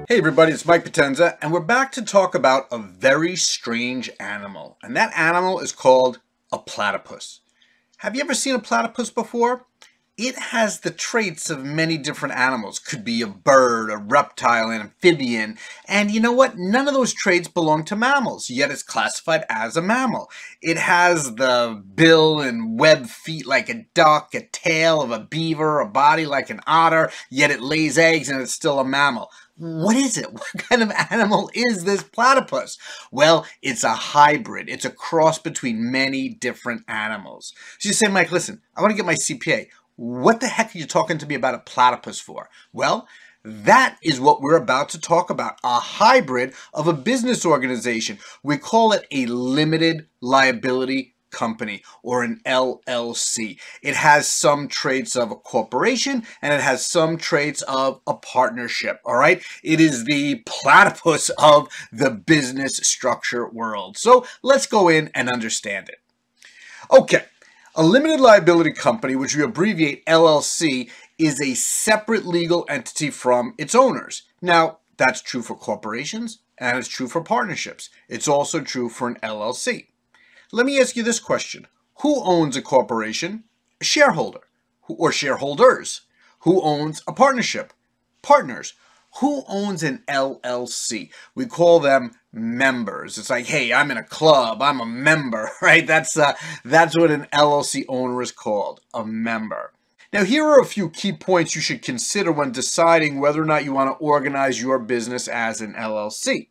Hey everybody, it's Mike Potenza, and we're back to talk about a very strange animal. And that animal is called a platypus. Have you ever seen a platypus before? It has the traits of many different animals. Could be a bird, a reptile, an amphibian. And you know what? None of those traits belong to mammals, yet it's classified as a mammal. It has the bill and webbed feet like a duck, a tail of a beaver, a body like an otter, yet it lays eggs and it's still a mammal. What is it? What kind of animal is this platypus? Well, it's a hybrid. It's a cross between many different animals. So you say, Mike, listen, I want to get my CPA. What the heck are you talking to me about a platypus for? Well, that is what we're about to talk about, a hybrid of a business organization. We call it a limited liability company, or an LLC. It has some traits of a corporation and it has some traits of a partnership, all right? It is the platypus of the business structure world. So let's go in and understand it. Okay, a limited liability company, which we abbreviate LLC, is a separate legal entity from its owners. Now, that's true for corporations and it's true for partnerships. It's also true for an LLC. Let me ask you this question. Who owns a corporation? A shareholder or shareholders. Who owns a partnership? Partners. Who owns an LLC? We call them members. It's like, hey, I'm in a club. I'm a member, right? That's what an LLC owner is called, a member. Now, here are a few key points you should consider when deciding whether or not you want to organize your business as an LLC.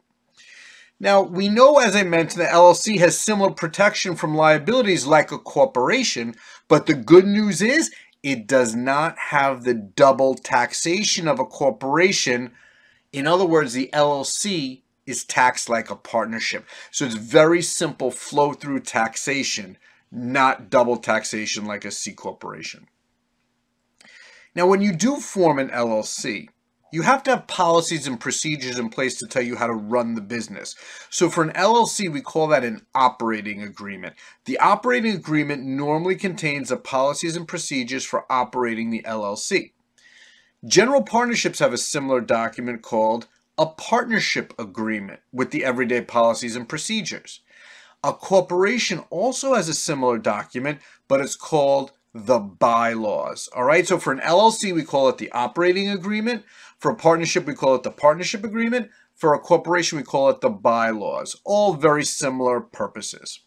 Now, we know, as I mentioned, the LLC has similar protection from liabilities like a corporation, but the good news is it does not have the double taxation of a corporation. In other words, the LLC is taxed like a partnership. So it's very simple flow-through taxation, not double taxation like a C corporation. Now, when you do form an LLC, you have to have policies and procedures in place to tell you how to run the business. So for an LLC, we call that an operating agreement. The operating agreement normally contains the policies and procedures for operating the LLC. General partnerships have a similar document called a partnership agreement with the everyday policies and procedures. A corporation also has a similar document, but it's called the bylaws. All right, so for an LLC, we call it the operating agreement. For a partnership, we call it the partnership agreement. For a corporation, we call it the bylaws. All very similar purposes.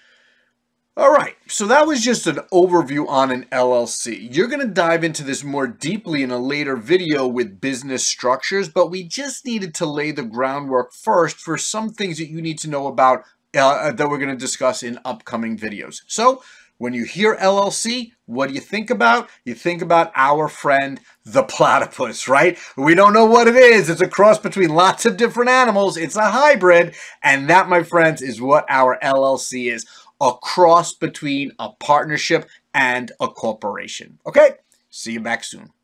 All right, so that was just an overview on an LLC. You're going to dive into this more deeply in a later video with business structures, but we just needed to lay the groundwork first for some things that you need to know about that we're going to discuss in upcoming videos. So when you hear LLC, what do you think about? You think about our friend, the platypus, right? We don't know what it is. It's a cross between lots of different animals. It's a hybrid. And that, my friends, is what our LLC is. A cross between a partnership and a corporation. Okay? See you back soon.